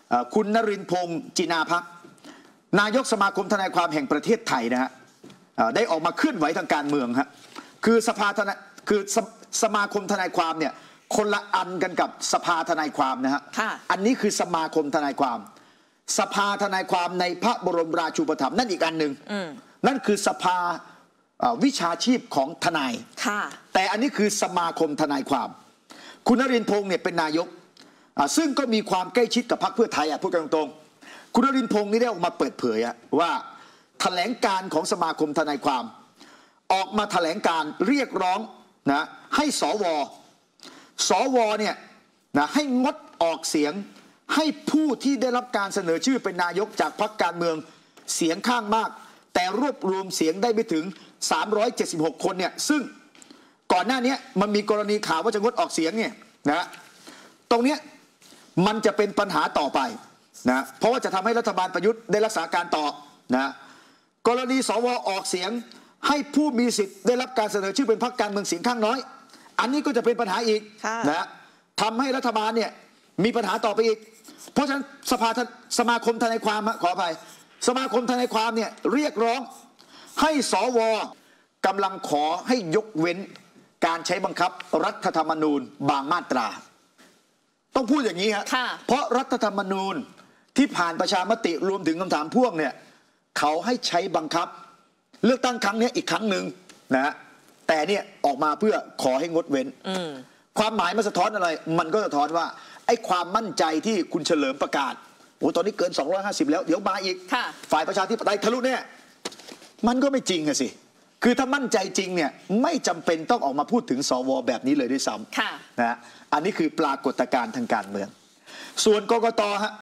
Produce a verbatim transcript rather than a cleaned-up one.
คุณนรินทร์พงษ์จินาภักดิ์นายกสมาคมทนายความแห่งประเทศไทยนะฮะได้ออกมาเคลื่อนไหวทางการเมืองฮะคือสภาทนายคือส, สมาคมทนายความเนี่ยคนละอันกันกับสภาทนายความนะฮะอันนี้คือสมาคมทนายความสภาทนายความในพระบรมราชูปถัมภ์นั่นอีกอันหนึ่งนั่นคือสภาวิชาชีพของทนายแต่อันนี้คือสมาคมทนายความคุณนรินทร์พงษ์เนี่ยเป็นนายกซึ่งก็มีความใกล้ชิดกับพรรคเพื่อไทยอ่ะพูดกันตรงๆคุณนรินทร์พงษ์นี่ได้ออกมาเปิดเผยว่าแถลงการของสมาคมทนายความออกมาแถลงการเรียกร้องนะให้สวสวเนี่ยนะให้งดออกเสียงให้ผู้ที่ได้รับการเสนอชื่อเป็นนายกจากพรรคการเมืองเสียงข้างมากแต่รวบรวมเสียงได้ไม่ถึงสามร้อยเจ็ดสิบหกคนเนี่ยซึ่งก่อนหน้านี้มันมีกรณีข่าวว่าจะงดออกเสียงเนี่ยนะตรงเนี้ยมันจะเป็นปัญหาต่อไปนะเพราะว่าจะทำให้รัฐบาลประยุทธ์ได้รักษาการต่อนะกรณีสวออกเสียงให้ผู้มีสิทธิ์ได้รับการเสนอชื่อเป็นพรรคการเมืองเสียงข้างน้อยอันนี้ก็จะเป็นปัญหาอีกนะทำให้รัฐบาลเนี่ยมีปัญหาต่อไปอีกเพราะฉะนั้นสภาสมาคมทนายความขออภัยสมาคมทนายความเนี่ยเรียกร้องให้สวกำลังขอให้ยกเว้นการใช้บังคับรัฐธรรมนูญบางมาตราต้องพูดอย่างนี้ฮะเพราะรัฐธรรมนูญที่ผ่านประชามติรวมถึงคำถามพ่วงเนี่ยเขาให้ใช้บังคับเลือกตั้งครั้งนี้อีกครั้งหนึ่งนะแต่เนี่ยออกมาเพื่อขอให้งดเว้นความหมายมันสะท้อนอะไรมันก็สะท้อนว่าไอ้ความมั่นใจที่คุณเฉลิมประกาศโอ้ตอนนี้เกินสองร้อยห้าสิบแล้วเดี๋ยวมาอีกฝ่ายประชาธิปไตยทะลุเนี่ยมันก็ไม่จริงอะสิคือถ้ามั่นใจจริงเนี่ยไม่จำเป็นต้องออกมาพูดถึงสวแบบนี้เลยด้วยซ้ำนะอันนี้คือปรากฏการณ์ทางการเมืองส่วนกกตฮะ